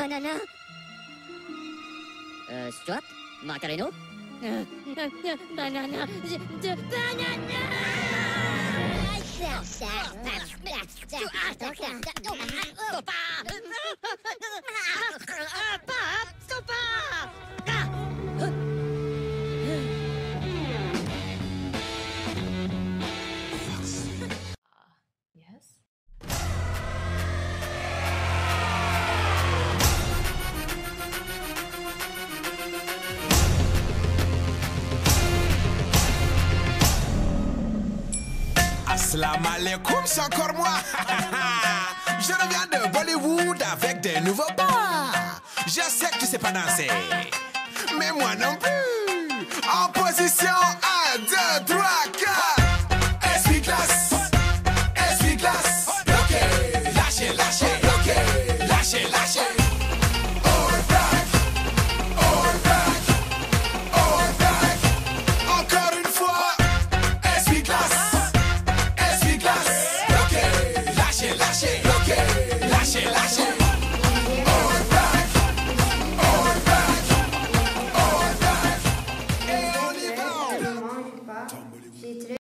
Banana. Stuart? Macareno? Banana. Banana. Yes. Assalamu alaikum, c'est encore moi. Je reviens de Bollywood avec des nouveaux pas. Je sais que tu sais pas danser, mais moi non plus. En position 1, 2, 3, 4. Essuie-glace, essuie-glace. Bloqué, lâchez, lâchez. Bloqué, lâchez, lâchez. All back, all back, all back. Encore une fois, essuie-glace. Lâchez, lâchez, bloqué, lâchez, lâchez. All back, all back, all back. Et on y va. Je mange pas. J'ai très